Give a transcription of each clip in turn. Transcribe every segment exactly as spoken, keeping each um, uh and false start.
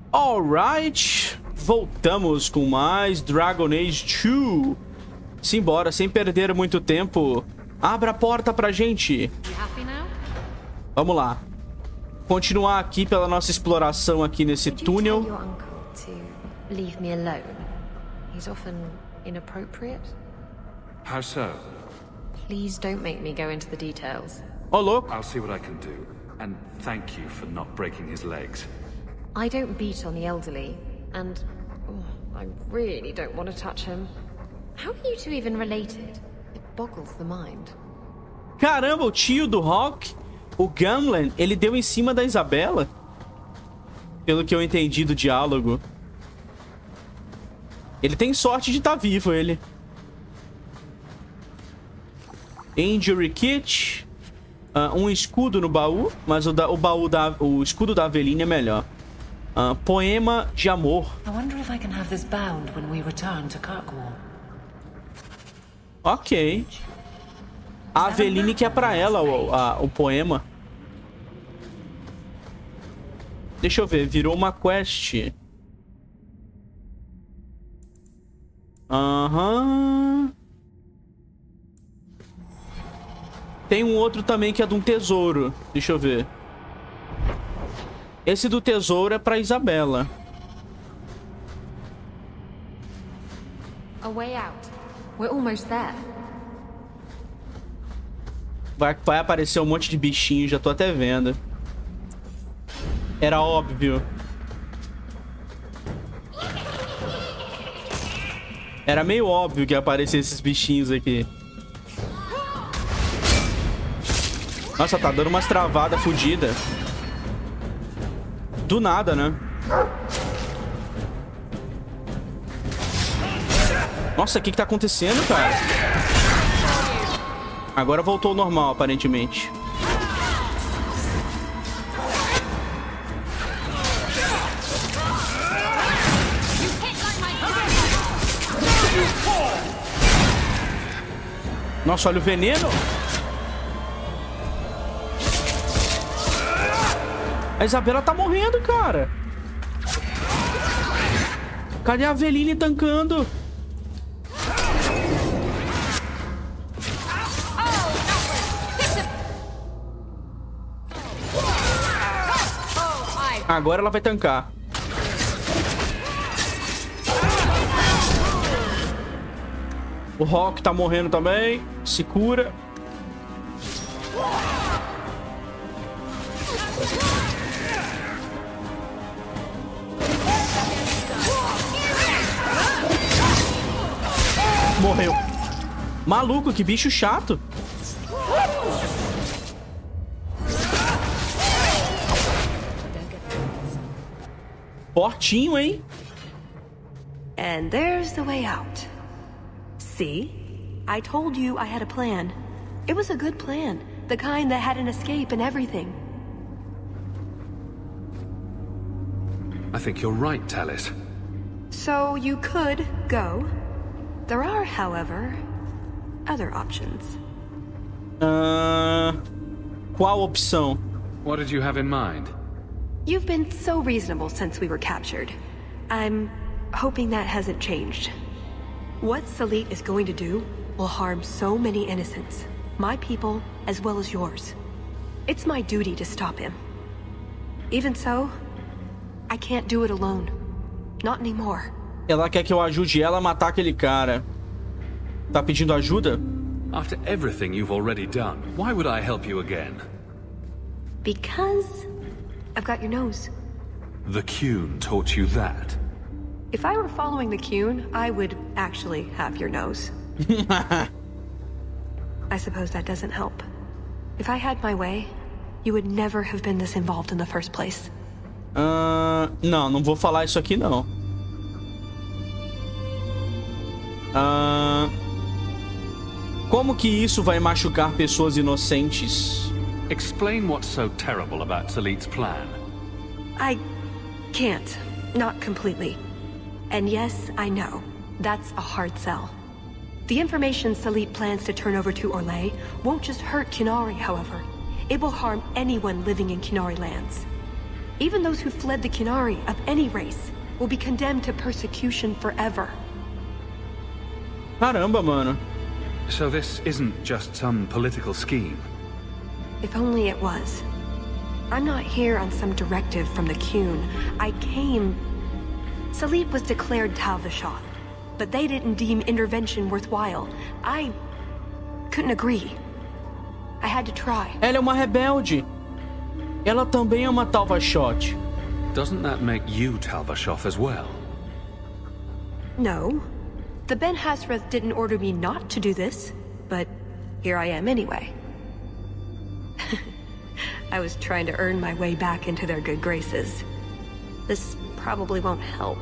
Alright, voltamos com mais Dragon Age dois. Simbora, sem perder muito tempo. Abra a porta pra gente. Vamos lá. Continuar aqui pela nossa exploração aqui nesse túnel. Leave me alone. He's often inappropriate. How so? Please don't make me go into the details. Oh, louco. I'll see what I can do. And thank you for not breaking his legs. I don't beat on the elderly, and oh, I really don't want to touch him. How are you two even related? It boggles the mind. Caramba, o tio do Hawk, o Gamlen, ele deu em cima da Isabela? Pelo que eu entendi do diálogo. Ele tem sorte de estar vivo, ele. Injury Kit. Uh, um escudo no baú, mas o, da, o baú da, o escudo da Aveline é melhor. Uh, poema de amor. Ok. A Aveline que é pra ela o, a, o poema. Deixa eu ver, virou uma quest. Aham. Uhum. Tem um outro também que é de um tesouro. Deixa eu ver. Esse do tesouro é pra Isabela. A way out. We're almost there. Vai, vai aparecer um monte de bichinho, já tô até vendo. Era óbvio. Era meio óbvio que ia aparecer esses bichinhos aqui. Nossa, tá dando umas travadas fodidas. Do nada, né? Nossa, o que que tá acontecendo, cara? Agora voltou ao normal, aparentemente. Nossa, olha o veneno. A Isabela tá morrendo, cara. Cadê a Aveline tancando? Agora ela vai tancar. O Rock tá morrendo também. Se cura. Morreu. Maluco, que bicho chato. Fortinho, hein? And there's the way out. See? I told you I had a plan. It was a good plan. The kind that had an escape and everything. I think you're right, Talis. So you could go. There are, however, other options. Uh, qual opção? What did you have in mind? You've been so reasonable since we were captured. I'm hoping that hasn't changed. What Salit is going to do will harm so many innocents. My people, as well as yours. It's my duty to stop him. Even so, I can't do it alone. Not anymore. Ela quer que eu ajude ela a matar aquele cara. Tá pedindo ajuda? After everything you've already done, why would I help you again? Because I've got your nose. The Qun taught you that? If I were following the Qun, I would actually have your nose. I suppose that doesn't help. If I had my way, you would never have been this involved in the first place. Uh, não, não vou falar isso aqui, não. Uh, como que isso vai machucar pessoas inocentes? Explain what's so terrible about Salit's plan. I can't. Not completely. And yes, I know. That's a hard sell. The information Salit plans to turn over to Orlais won't just hurt Qunari, however. It will harm anyone living in Qunari lands. Even those who fled the Qunari of any race will be condemned to persecution forever. Caramba, mano. So this isn't just some political scheme? If only it was. I'm not here on some directive from the Qun. I came... Salit was declared Tal Vashoth, but they didn't deem intervention worthwhile. I... couldn't agree. I had to try. Ela é uma rebelde. Ela também é uma Tal Vashoth. Doesn't that make you Tal Vashoth as well? No. The Ben Hassrath didn't order me not to do this, but here I am anyway. I was trying to earn my way back into their good graces. This probably won't help.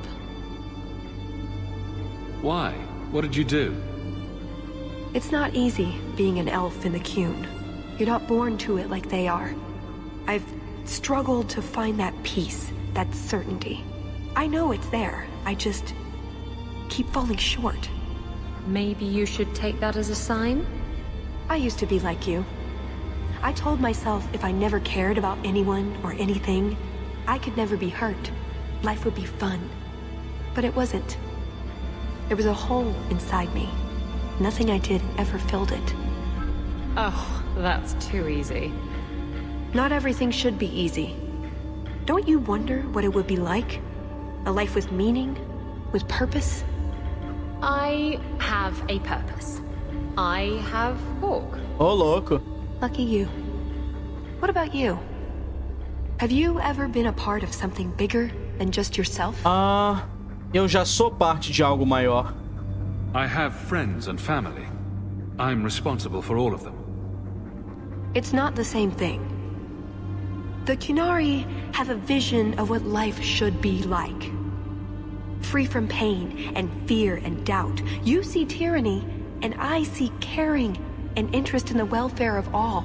Why? What did you do? It's not easy being an elf in the Qun. You're not born to it like they are. I've struggled to find that peace, that certainty. I know it's there. I just keep falling short. Maybe you should take that as a sign? I used to be like you. I told myself if I never cared about anyone or anything, I could never be hurt. Life would be fun. But it wasn't. There was a hole inside me. Nothing I did ever filled it. Oh, that's too easy. Not everything should be easy. Don't you wonder what it would be like? A life with meaning? With purpose? I have a purpose. I have Hawk. Ô, louco. Lucky you. What about you? Have you ever been a part of something bigger than just yourself? Ah, eu já sou parte de algo maior. I have friends and family. I'm responsible for all of them. It's not the same thing. The Qunari have a vision of what life should be like. Free from pain and fear and doubt. You see tyranny, and I see caring and interest in the welfare of all.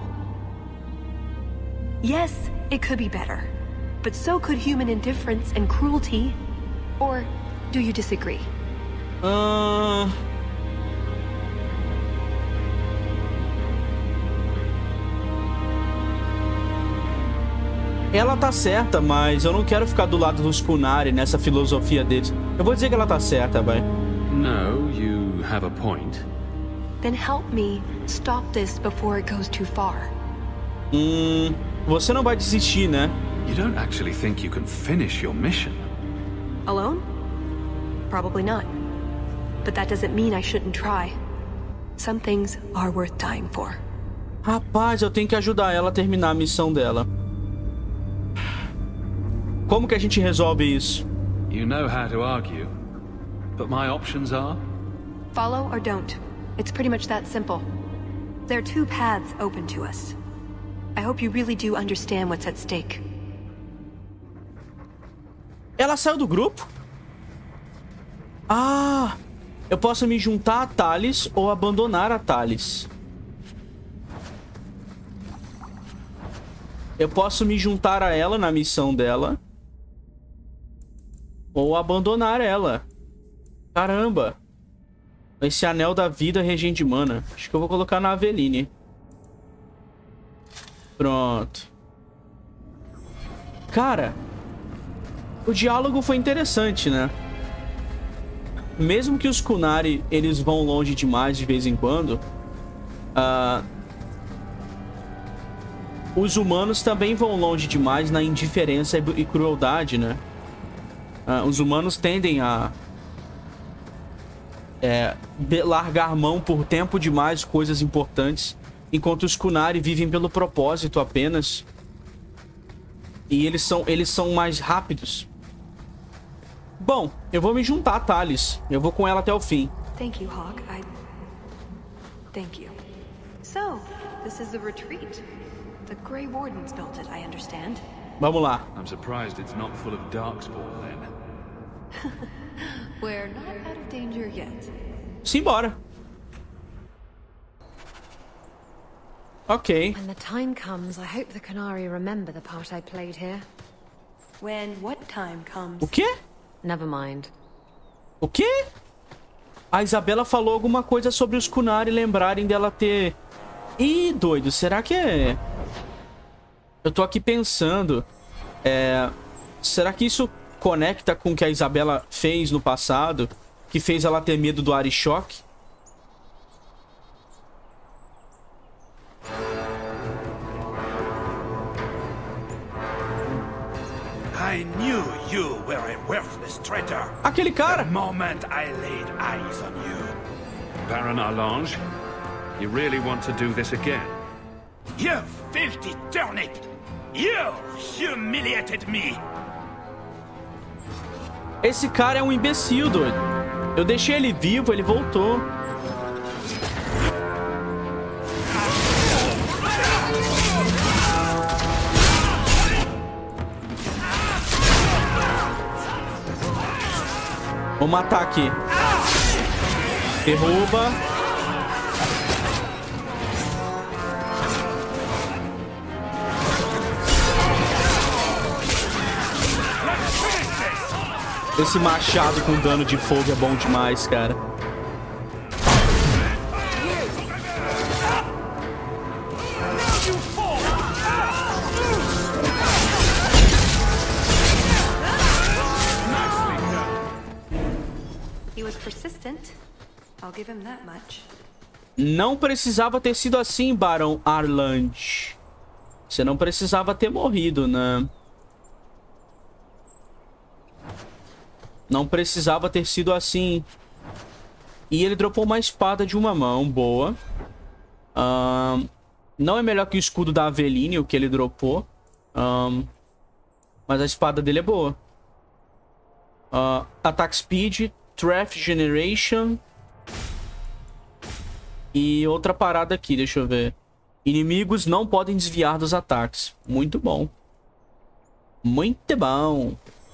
Yes, it could be better, but so could human indifference and cruelty. Or do you disagree? Uh... Ela tá certa, mas eu não quero ficar do lado dos Qunari nessa filosofia deles. Eu vou dizer que ela tá certa, vai. No, you have a point. Then help me stop this before it goes too far. Hum, você não vai desistir, né? You don't actually think you can finish your mission? Alone? Probably not. But that doesn't mean I shouldn't try. Some things are worth dying for. Rapaz, eu tenho que ajudar ela a terminar a missão dela. Como que a gente resolve isso? You know how to argue, but my options are? Follow or don't. It's pretty much that simple. There are two paths open to us. I hope you really do understand what's at stake. Ela saiu do grupo? Ah, eu posso me juntar a Thales ou abandonar a Thales. Eu posso me juntar a ela na missão dela. Ou abandonar ela. Caramba. Esse anel da vida regente mana. Acho que eu vou colocar na Aveline. Pronto. Cara, o diálogo foi interessante, né? Mesmo que os Qunari, eles vão longe demais de vez em quando, uh, os humanos também vão longe demais na indiferença e crueldade, né? Uh, os humanos tendem a é, largar mão por tempo demais coisas importantes, enquanto os Qunari vivem pelo propósito apenas. E eles são, eles são mais rápidos. Bom, eu vou me juntar a Thales. Eu vou com ela até o fim. Thank you, Hawk. I... Thank you. So, this is the retreat. The Grey Wardens built it, I understand. Vamos lá. I'm surprised it's not full of darkspawn then. We're not out of danger yet. Simbora. Ok. When the time comes, I hope the Qunari remember the part I played here. When what time comes? O quê? Never mind. O quê? A Isabela falou alguma coisa sobre os Qunari lembrarem dela ter... Ih, doido, será que é... Eu tô aqui pensando... É... Será que isso conecta com o que a Isabela fez no passado? Que fez ela ter medo do Arishok? I knew you were a worthless traitor. Aquele cara! The moment I laid eyes on you. Baron Arlange, you really want to do this again? You filthy turnip! You humiliated me! Esse cara é um imbecil, doido. Eu deixei ele vivo, ele voltou. Vou matar aqui. Derruba. Esse machado com dano de fogo é bom demais, cara. Não precisava ter sido assim, Barão Arlange. Você não precisava ter morrido, né? Não precisava ter sido assim. E ele dropou uma espada de uma mão. Boa. Um, não é melhor que o escudo da Aveline, o que ele dropou. Um, mas a espada dele é boa. Uh, Attack Speed, Threat Generation. E outra parada aqui, deixa eu ver. Inimigos não podem desviar dos ataques. Muito bom. Muito bom.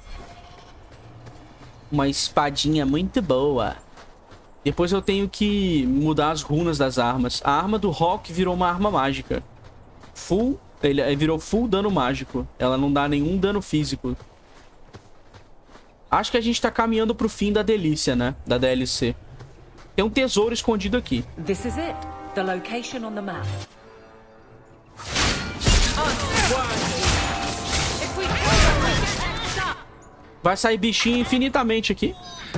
Uma espadinha muito boa. Depois eu tenho que mudar as runas das armas. A arma do Rock virou uma arma mágica. Full... Ele virou full dano mágico. Ela não dá nenhum dano físico. Acho que a gente tá caminhando pro fim da delícia, né? Da D L C. Tem um tesouro escondido aqui. This is it. The location on the map. Vai sair bichinho infinitamente aqui.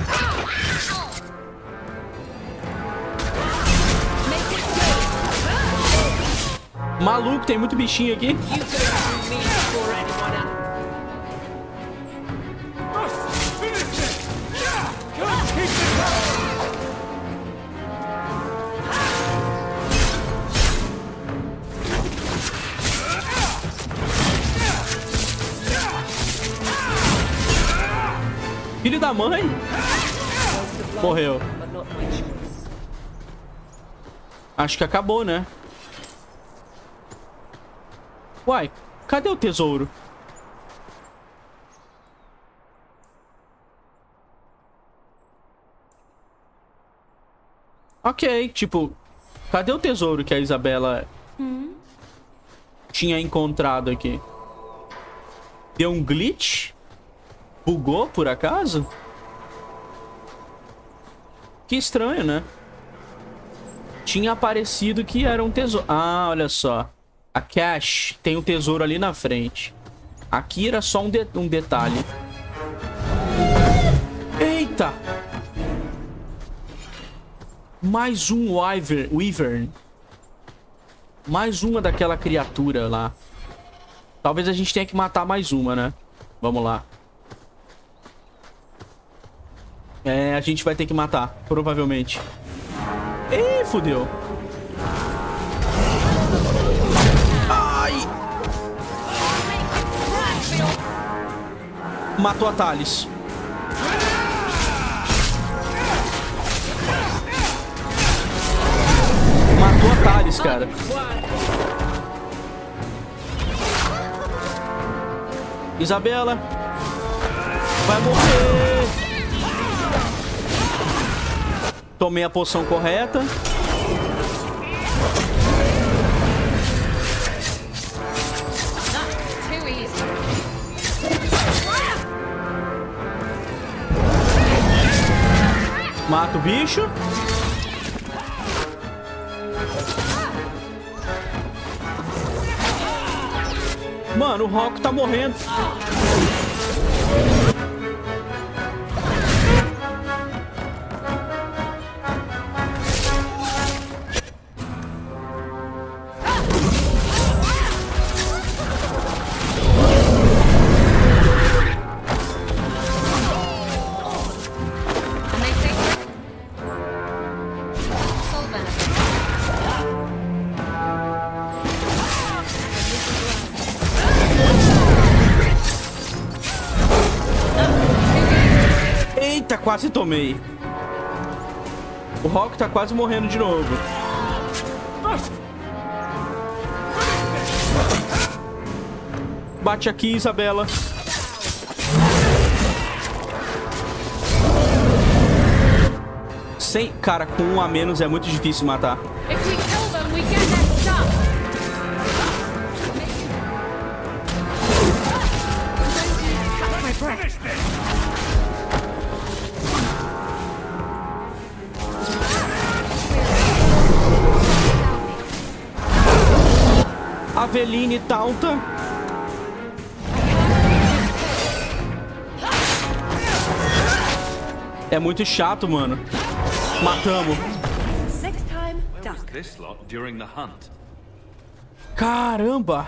Maluco, tem muito bichinho aqui. Filho da mãe? Morreu. Acho que acabou, né? Uai, cadê o tesouro? Ok, tipo, cadê o tesouro que a Isabela hum? tinha encontrado aqui? Deu um glitch? Bugou, por acaso? Que estranho, né? Tinha aparecido que era um tesouro. Ah, olha só. A cache tem um tesouro ali na frente. Aqui era só um, de um detalhe. Eita! Mais um Wyvern. Wyvern. Mais uma daquela criatura lá. Talvez a gente tenha que matar mais uma, né? Vamos lá. É, a gente vai ter que matar, provavelmente. Ih, fudeu. Ai! Matou a Thales. Matou a Thales, cara. Isabela. Vai morrer. Tomei a poção correta. Mata o bicho. Mano, o Rock tá morrendo. Eita, quase tomei. O Rock tá quase morrendo de novo. Bate aqui, Isabela. Sem... Cara, com um a menos é muito difícil matar. Aveline taunta. É muito chato, mano. Matamos. Caramba.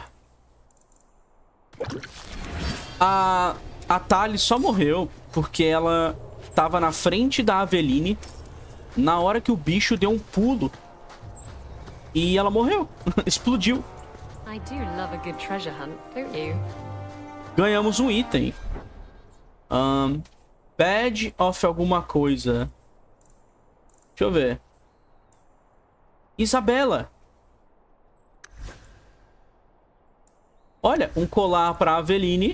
A, a Tali só morreu porque ela tava na frente da Aveline na hora que o bicho deu um pulo. E ela morreu. Explodiu. I do love a good treasure hunt, don't you? Ganhamos um item. Um, badge of alguma coisa. Deixa eu ver. Isabela. Olha, um colar pra Aveline.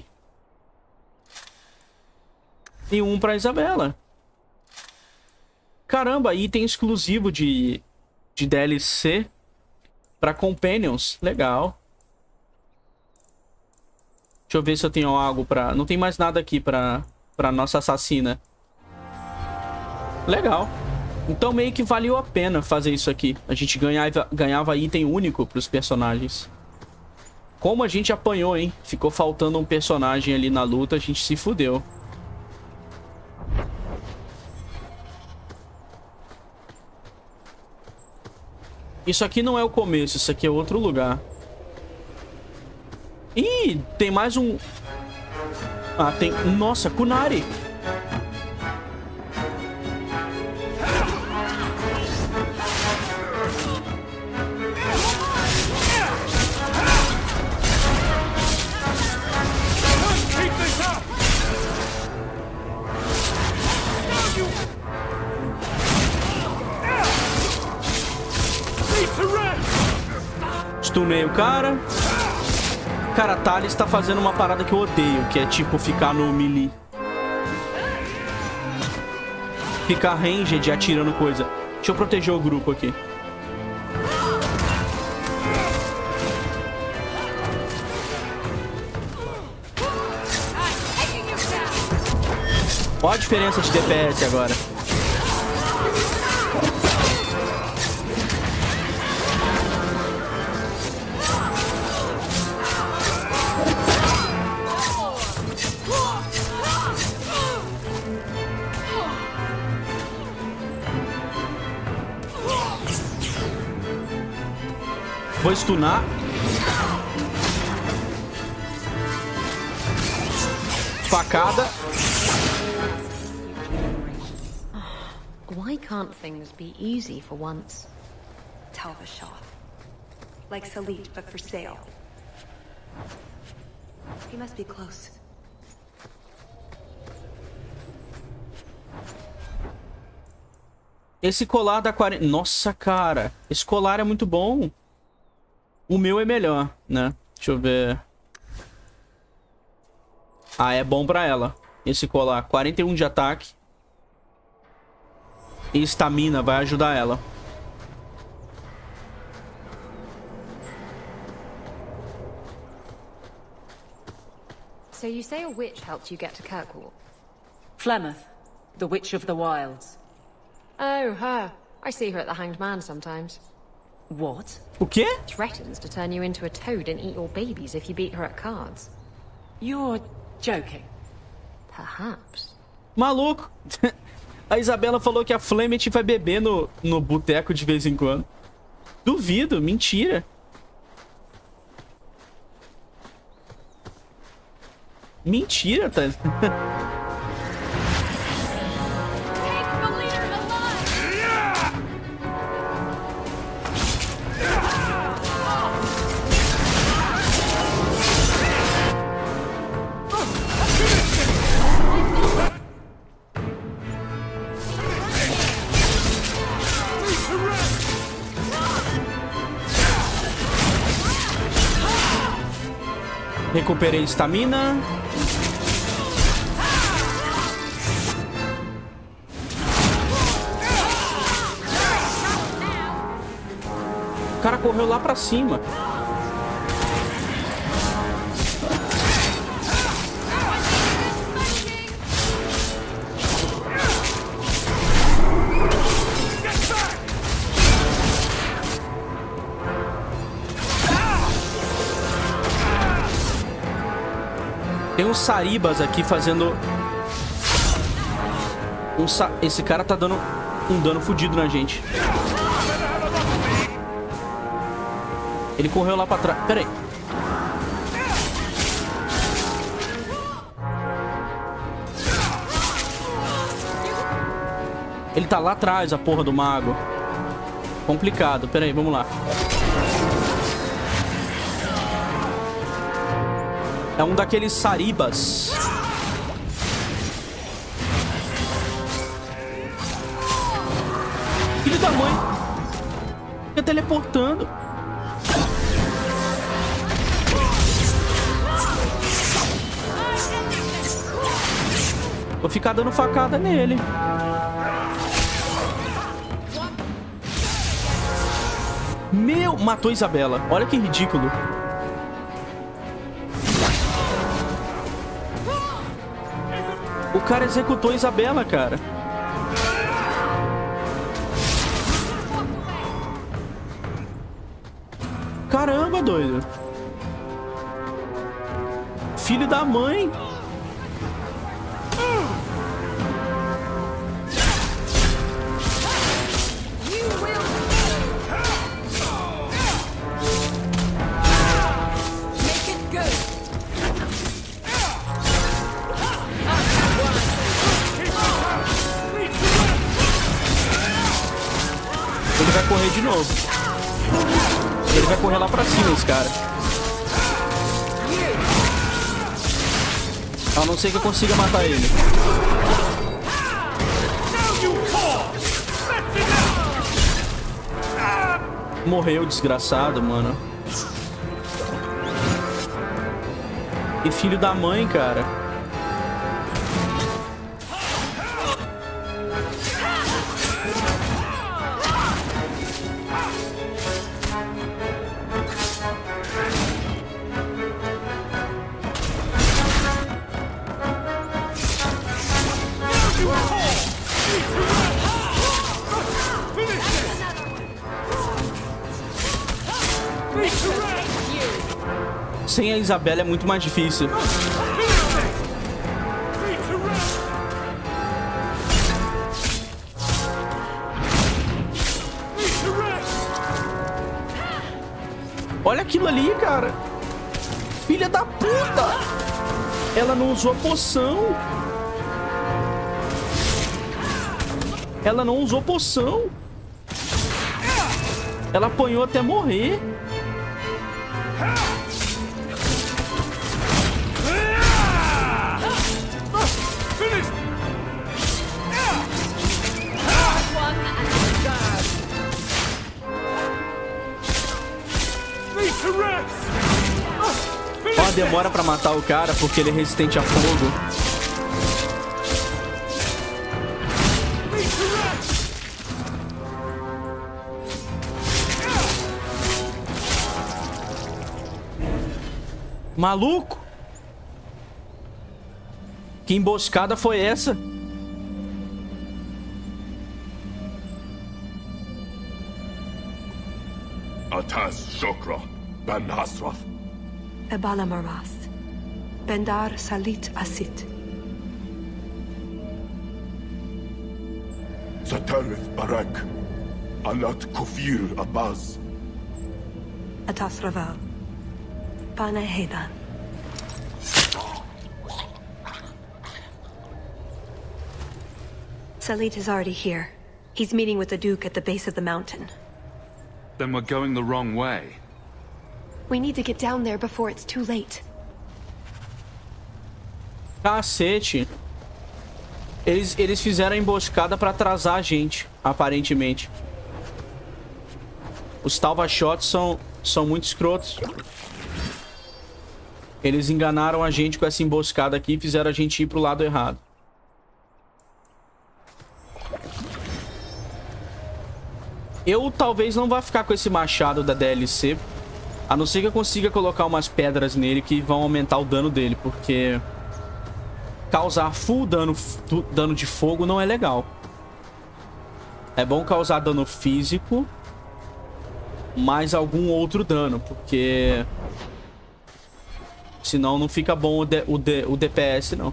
E um pra Isabela. Caramba, item exclusivo de, de D L C pra Companions. Legal. Deixa eu ver se eu tenho algo pra... Não tem mais nada aqui pra, pra nossa assassina. Legal. Então meio que valeu a pena fazer isso aqui. A gente ganhava, ganhava item único pros personagens. Como a gente apanhou, hein? Ficou faltando um personagem ali na luta, a gente se fudeu. Isso aqui não é o começo, isso aqui é outro lugar. Ih, tem mais um... Ah, tem... Nossa, Kunari. Stunei o cara. Cara, a Tali está fazendo uma parada que eu odeio, que é tipo ficar no melee. Ficar ranged atirando coisa. Deixa eu proteger o grupo aqui. Olha a diferença de D P S agora. Vou stunar. Facada. Why can't things be easy for once? Talvashah. Like Salit, but for sale. He must be close. Esse colar da quarenta... Nossa, cara. Esse colar é muito bom. O meu é melhor, né? Deixa eu ver. Ah, é bom pra ela. Esse colar. quarenta e um de ataque. E estamina vai ajudar ela. So you say a witch helped you get to Kirkwall? Flemeth, the Witch of the Wilds. Oh, her. I see her at the Hanged Man sometimes. What? O quê? Threatens to turn you into a toad and eat your babies if you beat her at cards. You're joking. Perhaps. Maluco. A Isabela falou que a Flemeth vai beber no, no boteco de vez em quando. Duvido, mentira. Mentira, tá? Recuperei estamina. O cara correu lá pra cima. Tem uns saribas aqui fazendo... Um sa... Esse cara tá dando um dano fodido na gente. Ele correu lá pra trás. Pera aí. Ele tá lá atrás, a porra do mago. Complicado. Pera aí, vamos lá. É um daqueles saribas. Filho da mãe. Fica teleportando. Vou ficar dando facada nele. Meu, matou Isabela. Olha que ridículo. O cara executou Isabela, cara. Caramba, doido. Filho da mãe. Ele vai correr de novo. Ele vai correr lá pra cima, esse cara. A não ser que eu consiga matar ele. Morreu, desgraçado, mano. Que filho da mãe, cara. Sem a Isabela é muito mais difícil. Olha aquilo ali, cara. Filha da puta. Ela não usou poção. Ela não usou poção. Ela apanhou até morrer. Ó, demora pra matar o cara porque ele é resistente a fogo. Maluco? Que emboscada foi essa? Atas Shokra, Ben Hasrath. Ebala Maras. Bendar Salit Asit. Satarith Barak. Anat Kufir Abaz. Atas Raval. Pana Hedan. Salit is already here. He's meeting with the Duke at the base of the mountain. Then we're going the wrong way. We need to get down there before it's too late. Cacete. Eles, eles fizeram a emboscada pra atrasar a gente, aparentemente. Os Talvachots são, são muito escrotos. Eles enganaram a gente com essa emboscada aqui e fizeram a gente ir pro lado errado. Eu talvez não vá ficar com esse machado da D L C, a não ser que eu consiga colocar umas pedras nele que vão aumentar o dano dele, porque causar full dano, dano de fogo não é legal. É bom causar dano físico, mais algum outro dano, porque senão não fica bom o, D, o, D, o D P S, não.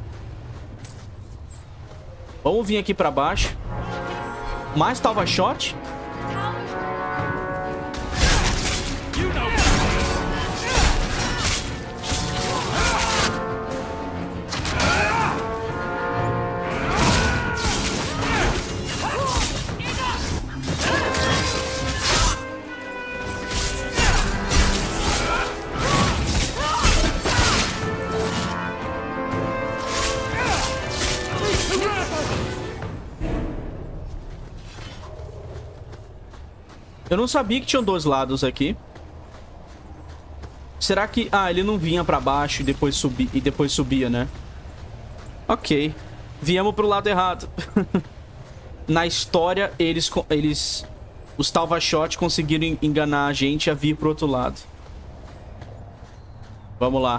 Vamos vir aqui pra baixo. Mais Talvachot. Eu não sabia que tinham dois lados aqui. Será que... Ah, ele não vinha pra baixo e depois, subi... e depois subia, né? Ok. Viemos pro lado errado. Na história, eles... eles... Os Talvachot conseguiram enganar a gente a vir pro outro lado. Vamos lá.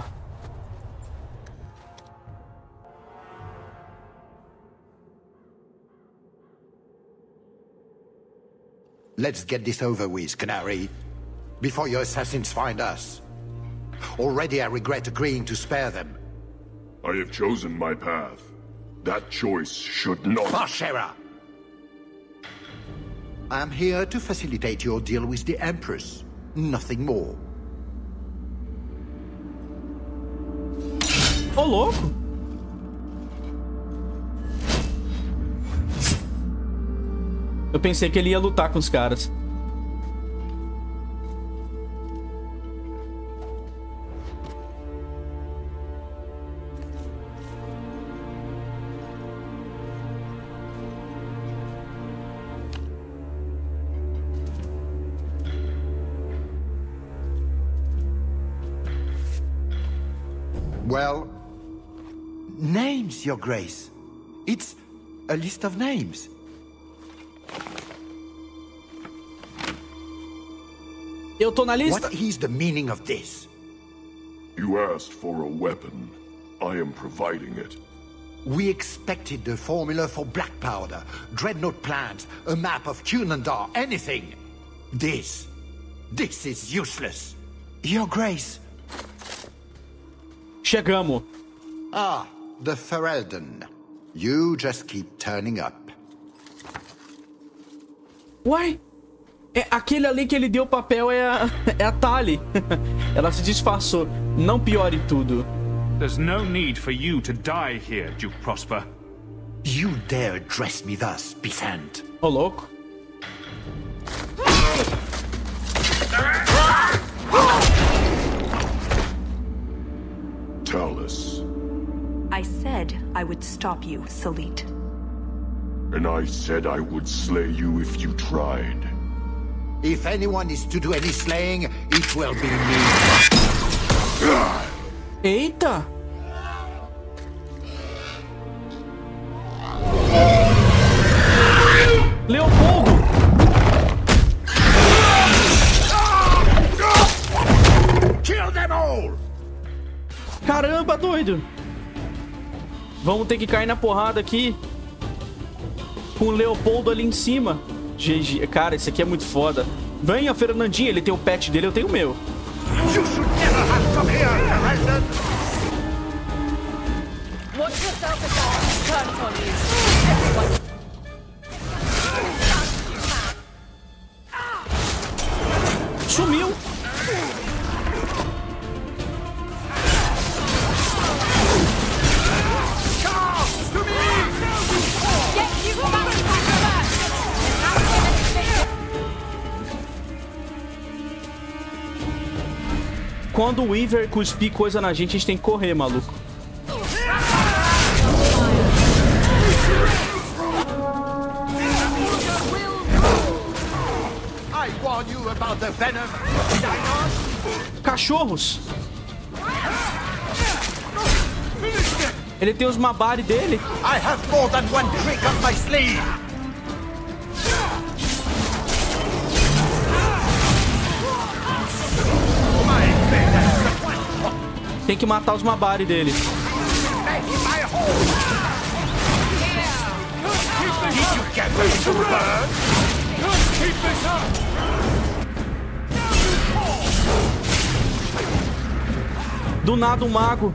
Let's get this over with, Canary, before your assassins find us. Already I regret agreeing to spare them. I have chosen my path. That choice should not... Bashera! I'm here to facilitate your deal with the Empress. Nothing more. Ô, louco! Eu pensei que ele ia lutar com os caras. Well, names, Your Grace. It's a list of names. Eu tô na lista. What is the meaning of this? You asked for a weapon. I am providing it. We expected the formula for black powder, dreadnought plans, a map of Cunandar, anything. This, this is useless. Your Grace. Chegamos. Ah, the Ferelden. You just keep turning up. Uai? É, aquele ali que ele deu o papel é a, é a Tali. Ela se disfarçou. Não piore tudo. There's no need for you to die here, Duke Prosper. You dare address me thus, Bisant? Ô, louco. Talus. I said I would stop you, Salit. And I said I would slay you if you tried. If anyone is to do any slaying, it will be me. Eita! Leopoldo! Kill them all! Caramba, doido! Vamos ter que cair na porrada aqui. Com o Leopoldo ali em cima. G G. Cara, esse aqui é muito foda. Venha, Fernandinha. Ele tem o pet dele, eu tenho o meu. Sumiu. Quando o Weaver cuspir coisa na gente, a gente tem que correr, maluco. Cachorros. Ele tem os Mabari dele. I have more than one trick up my sleeve. Tem que matar os Mabari dele. Do nada um mago.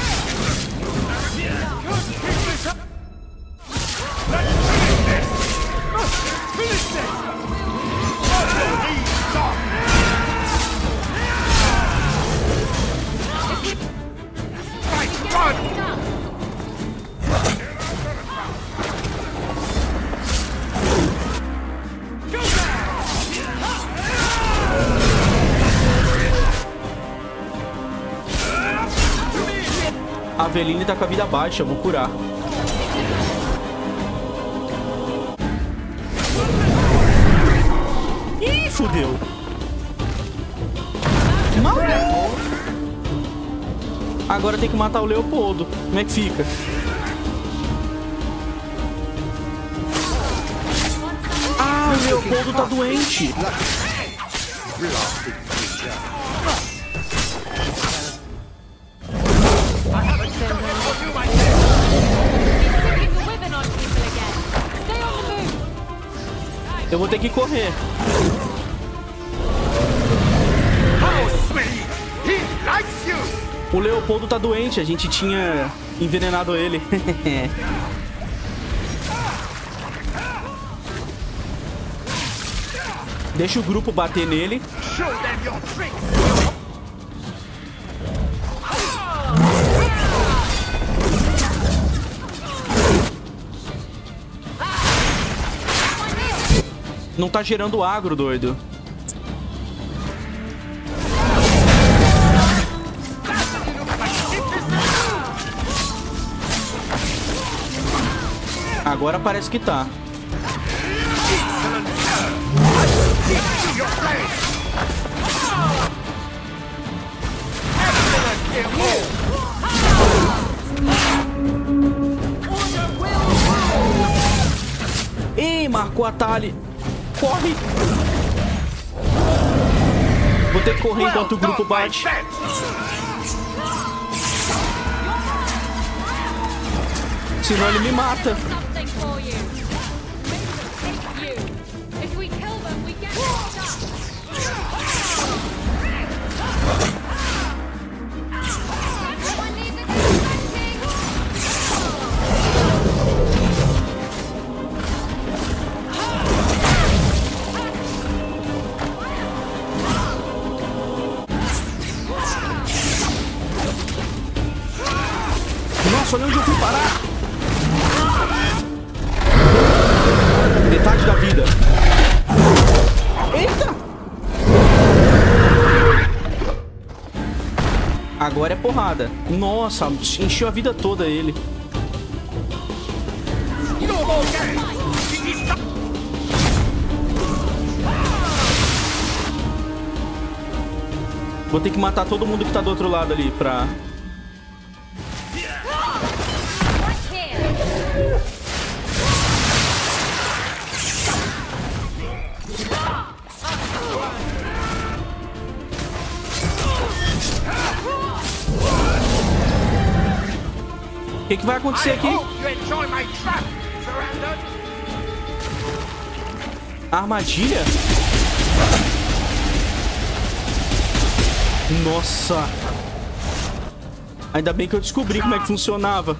A Aveline tá com a vida baixa, eu vou curar. Ih, fudeu. Maluco. Agora tem que matar o Leopoldo. Como é que fica? Ah, o Leopoldo tá doente. Eu vou ter que correr. O Leopoldo tá doente, a gente tinha envenenado ele. Deixa o grupo bater nele. Não tá gerando agro, doido. Agora parece que tá. Ih, marcou a Tali. Corre! Vou ter que correr enquanto o grupo bate. Senão ele me mata. Nossa, olha onde eu fui parar. Metade da vida. Eita! Agora é porrada. Nossa, encheu a vida toda ele. Vou ter que matar todo mundo que tá do outro lado ali pra... O que, que vai acontecer aqui? Armadilha? Nossa. Ainda bem que eu descobri como é que funcionava.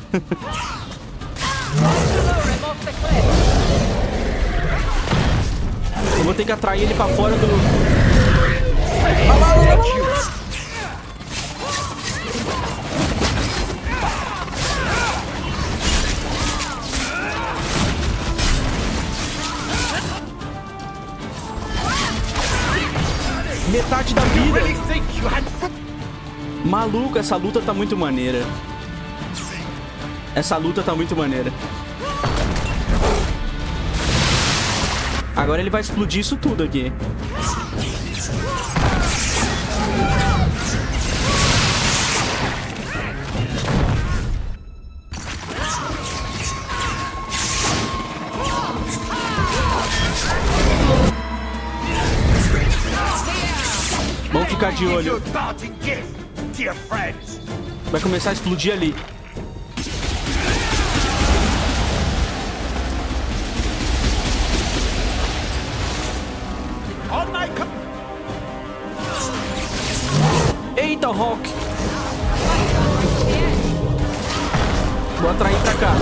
Eu vou ter que atrair ele pra fora do... Ah, lá, lá, lá, lá. Metade da vida. Maluco, essa luta tá muito maneira. Essa luta tá muito maneira. Agora ele vai explodir isso tudo aqui. Vamos ficar de olho. Vai começar a explodir ali. Eita, Hawk! Vou atrair pra cá.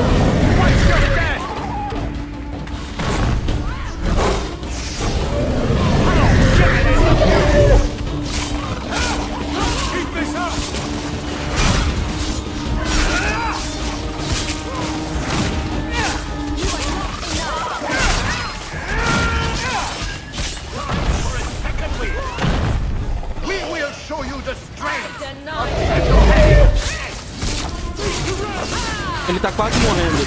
Ele tá quase morrendo.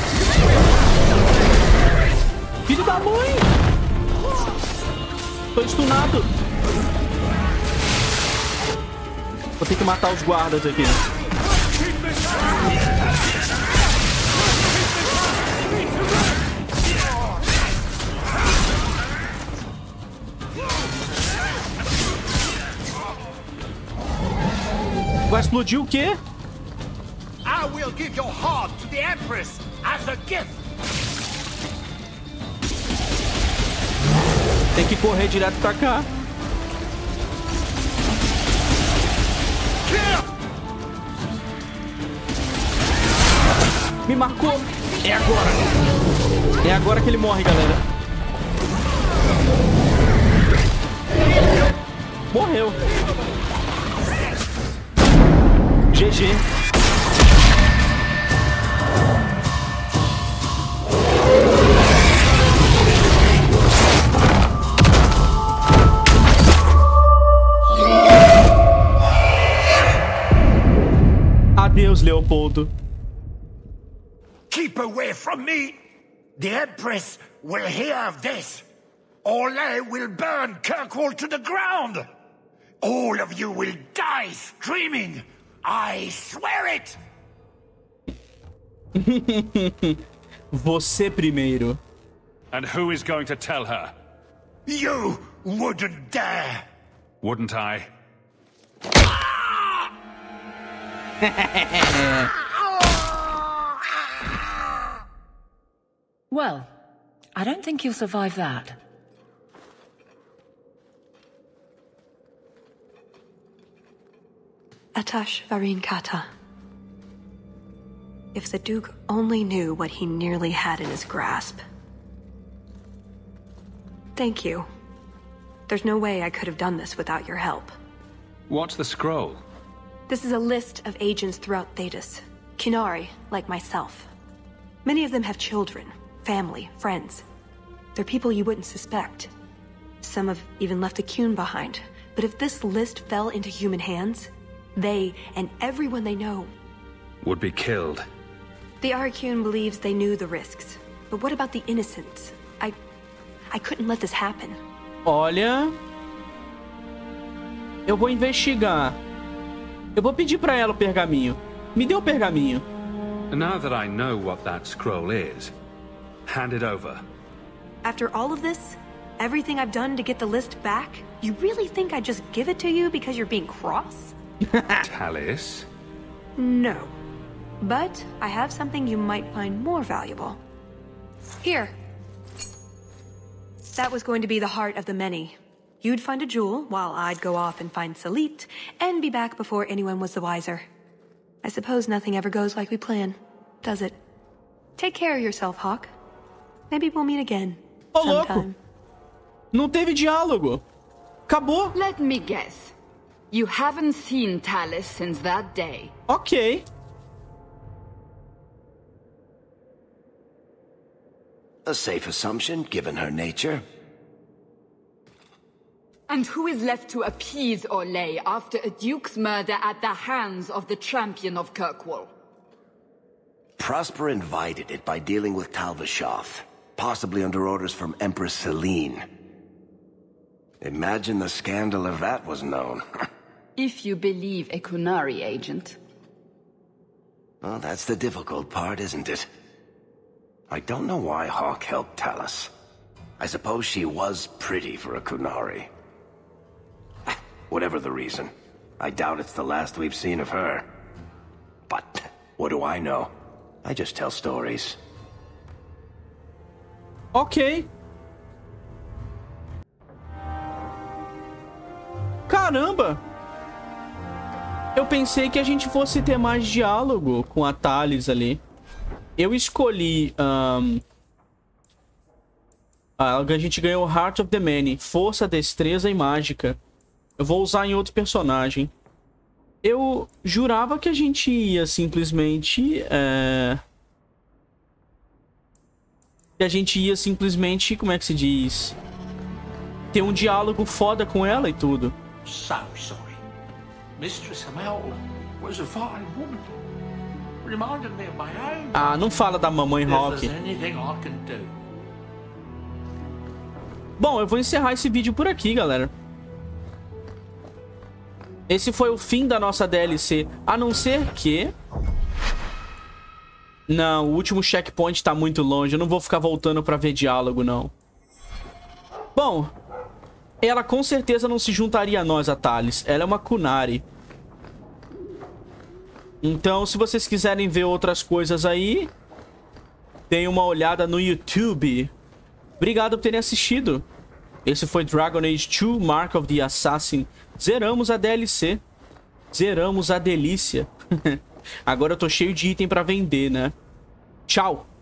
Filho da mãe! Tô stunado. Vou ter que matar os guardas aqui. Vai explodir o quê? I will give your heart to the Empress as a gift. Tem que correr direto pra cá. Me marcou. É agora. É agora que ele morre, galera. Morreu. G G. Adeus, Leopoldo. Keep away from me. The Empress will hear of this. Orlais will burn Kirkwall to the ground. All of you will die screaming. I swear it. Você primeiro. And who is going to tell her? You wouldn't dare. Wouldn't I? Well, I don't think you'll survive that. Atash Varinkata. If the Duke only knew what he nearly had in his grasp. Thank you. There's no way I could have done this without your help. What's the scroll? This is a list of agents throughout Thedas. Qunari, like myself. Many of them have children, family, friends. They're people you wouldn't suspect. Some have even left a Qun behind. But if this list fell into human hands, they and everyone they know Would be killed. The Arcune believes they knew the risks. But what about the innocents? I... I couldn't let this happen. Olha... Eu vou investigar. Eu vou pedir pra ela o pergaminho. Me dê o pergaminho. Now that I know what that scroll is, hand it over. After all of this, everything I've done to get the list back, you really think I'd just give it to you because you're being cross? Tallis? No. But I have something you might find more valuable. Here. That was going to be the heart of the many. You'd find a jewel, while I'd go off and find Salit, and be back before anyone was the wiser. I suppose nothing ever goes like we plan, does it? Take care of yourself, Hawk. Maybe we'll meet again. Ô, louco! Não teve diálogo. Acabou. Let me guess. You haven't seen Talis since that day. Ok. A safe assumption, given her nature. And who is left to appease Orlais after a duke's murder at the hands of the champion of Kirkwall? Prosper invited it by dealing with Tal Vashoth, possibly under orders from Empress Celine. Imagine the scandal if that was known. If you believe a Qunari agent. Well, that's the difficult part, isn't it? I don't know why Hawk helped Talis. I suppose she was pretty for a Qunari. Whatever the reason, I doubt it's the last we've seen of her. But what do I know? I just tell stories. Ok. Caramba! Eu pensei que a gente fosse ter mais diálogo com a Talis ali. Eu escolhi... Um... Ah, a gente ganhou Heart of the Many. Força, destreza e mágica. Eu vou usar em outro personagem. Eu jurava que a gente ia simplesmente... É... Que a gente ia simplesmente... Como é que se diz? Ter um diálogo foda com ela e tudo. So sorry. Mistress Hamel was a fine woman. Reminded me of my own. Ah, não fala da mamãe Rock. If there's anything I can do. Bom, eu vou encerrar esse vídeo por aqui, galera. Esse foi o fim da nossa D L C. A não ser que... Não, o último checkpoint tá muito longe. Eu não vou ficar voltando pra ver diálogo, não. Bom, ela com certeza não se juntaria a nós, a Talis. Ela é uma Qunari. Então, se vocês quiserem ver outras coisas aí, deem uma olhada no YouTube. Obrigado por terem assistido. Esse foi Dragon Age dois, Mark of the Assassin. Zeramos a D L C. Zeramos a delícia. Agora eu tô cheio de item pra vender, né? Tchau.